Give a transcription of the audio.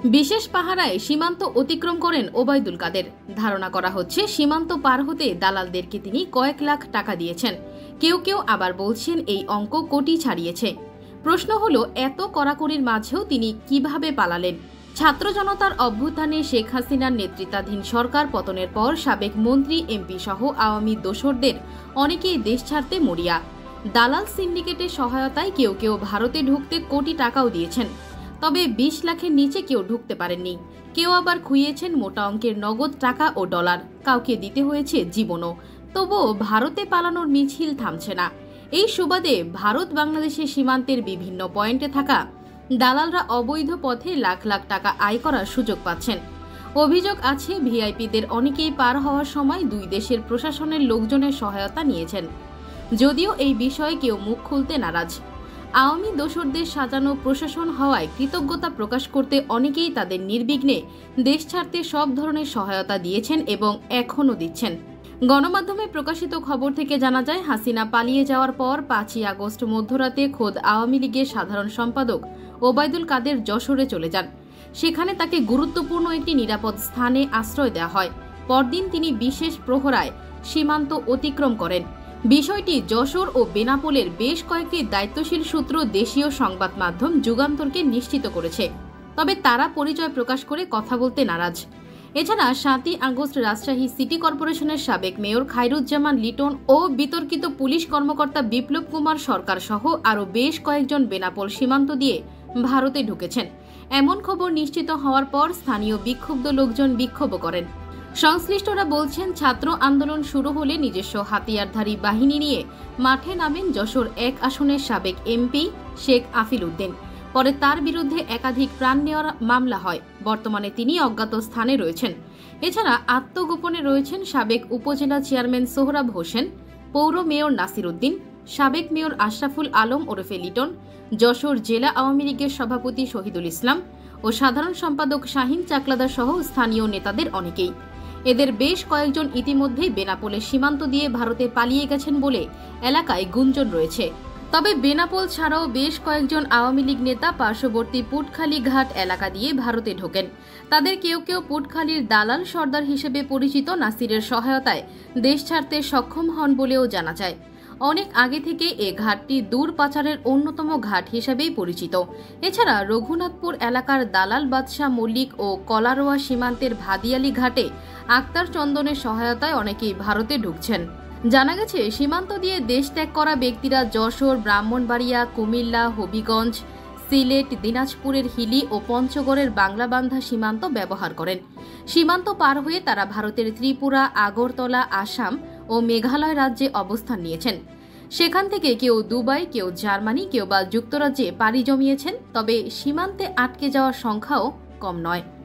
বিশেষ পাহারায় সীমান্ত অতিক্রম করেন ওবায়দুল কাদের। ধারণা করা হচ্ছে সীমান্ত পার হতে দালালদেরকে তিনি কয়েক লাখ টাকা দিয়েছেন। কেউ কেউ আবার বলছেন এই অঙ্ক কোটি ছাড়িয়েছে। প্রশ্ন হলো, এত কড়াকড়ির মাঝেও তিনি কিভাবে পালালেন? ছাত্র জনতার অভ্যুত্থানে শেখ হাসিনার নেতৃত্বাধীন সরকার পতনের পর সাবেক মন্ত্রী, এমপি সহ আওয়ামী দোসরদের অনেকেই দেশ ছাড়তে মরিয়া। দালাল সিন্ডিকেটের সহায়তায় কেউ কেউ ভারতে ঢুকতে কোটি টাকাও দিয়েছেন। তবে 20 লাখের নিচে কেউ ঢুকতে পারেননি। কেউ আবার খুইয়েছেন মোটা অঙ্কের নগদ টাকা ও ডলার। কাউকে দিতে হয়েছে জীবনও। তবুও ভারতে পালানোর মিছিল থামছে না। এই সুবাদে ভারত বাংলাদেশের সীমান্তের বিভিন্ন পয়েন্টে থাকা দালালরা অবৈধ পথে লাখ লাখ টাকা আয় করার সুযোগ পাচ্ছেন। অভিযোগ আছে, ভিআইপিদের অনেকেই পার হওয়ার সময় দুই দেশের প্রশাসনের লোকজনের সহায়তা নিয়েছেন। যদিও এই বিষয়ে কেউ মুখ খুলতে নারাজ। আওয়ামী দোসরদের সাজানো প্রশাসন হওয়ায় কৃতজ্ঞতা প্রকাশ করতে অনেকেই তাদের নির্বিঘ্নে দেশ ছাড়তে সব ধরনের সহায়তা দিয়েছেন এবং এখনও দিচ্ছেন। গণমাধ্যমে প্রকাশিত খবর থেকে জানা যায়, হাসিনা পালিয়ে যাওয়ার পর 5ই আগস্ট মধ্যরাতে খোদ আওয়ামী লীগের সাধারণ সম্পাদক ওবায়দুল কাদের যশোরে চলে যান। সেখানে তাকে গুরুত্বপূর্ণ একটি নিরাপদ স্থানে আশ্রয় দেওয়া হয়। পরদিন তিনি বিশেষ প্রহরায় সীমান্ত অতিক্রম করেন। বিষয়টি যশোর ও বেনাপোলের বেশ কয়েকটি দায়িত্বশীল সূত্র দেশীয় সংবাদ মাধ্যম যুগান্তরকে নিশ্চিত করেছে। তবে তারা পরিচয় প্রকাশ করে কথা বলতে নারাজ। এছাড়া 7ই আগস্ট রাজশাহী সিটি কর্পোরেশনের সাবেক মেয়র খায়রুজ্জামান লিটন ও বিতর্কিত পুলিশ কর্মকর্তা বিপ্লব কুমার সরকার সহ আরও বেশ কয়েকজন বেনাপোল সীমান্ত দিয়ে ভারতে ঢুকেছেন। এমন খবর নিশ্চিত হওয়ার পর স্থানীয় বিক্ষুব্ধ লোকজন বিক্ষোভ করেন। সংশ্লিষ্টরা বলছেন, ছাত্র আন্দোলন শুরু হলে নিজস্ব হাতিয়ারধারী বাহিনী নিয়ে মাঠে নামেন যশোর 1 আসনের সাবেক এমপি শেখ আফিল উদ্দিন। পরে তার বিরুদ্ধে একাধিক প্রাণ নেওয়ার মামলা হয়। বর্তমানে তিনি অজ্ঞাত স্থানে রয়েছেন। এছাড়া আত্মগোপনে রয়েছেন সাবেক উপজেলা চেয়ারম্যান সোহরাব হোসেন, পৌর মেয়র নাসির উদ্দিন, সাবেক মেয়র আশরাফুল আলম ওরফে লিটন, যশোর জেলা আওয়ামী লীগের সভাপতি শহীদুল ইসলাম ও সাধারণ সম্পাদক শাহিন চাকলাদার সহ স্থানীয় নেতাদের অনেকেই। এদের বেশ কয়েকজন ইতিমধ্যেই বেনাপোলের সীমান্ত দিয়ে ভারতে পালিয়ে গেছেন বলে এলাকায় গুঞ্জন রয়েছে। তবে বেনাপোল ছাড়াও বেশ কয়েকজন আওয়ামী লীগ নেতা পার্শ্ববর্তী পুটখালি ঘাট এলাকা দিয়ে ভারতে ঢোকেন। তাদের কেউ কেউ পুটখালির দালাল সর্দার হিসেবে পরিচিত নাসিরের সহায়তায় দেশ ছাড়তে সক্ষম হন বলেও জানা যায়। অনেক আগে থেকে এ ঘাটটি দূর পাচারের অন্যতম ঘাট হিসেবেই পরিচিত। এছাড়া রঘুনাথপুর এলাকার দালাল বাদশাহ মল্লিক ও কলারোয়া সীমান্তের ভাদিয়ালি ঘাটে আক্তার চন্দনের সহায়তায় অনেকেই ভারতে ঢুকছেন। জানা গেছে, সীমান্ত দিয়ে দেশ ত্যাগ করা ব্যক্তিরা যশোর, ব্রাহ্মণবাড়িয়া, কুমিল্লা, হবিগঞ্জ, সিলেট, দিনাজপুরের হিলি ও পঞ্চগড়ের বাংলাবান্ধা সীমান্ত ব্যবহার করেন। সীমান্ত পার হয়ে তারা ভারতের ত্রিপুরা, আগরতলা, আসাম ও মেঘালয় রাজ্যে অবস্থান নিয়েছেন। সেখান থেকে কেউ দুবাই, কেউ জার্মানি, কেউ বা যুক্তরাজ্যে পাড়ি জমিয়েছেন। তবে সীমান্তে আটকে যাওয়ার সংখ্যাও কম নয়।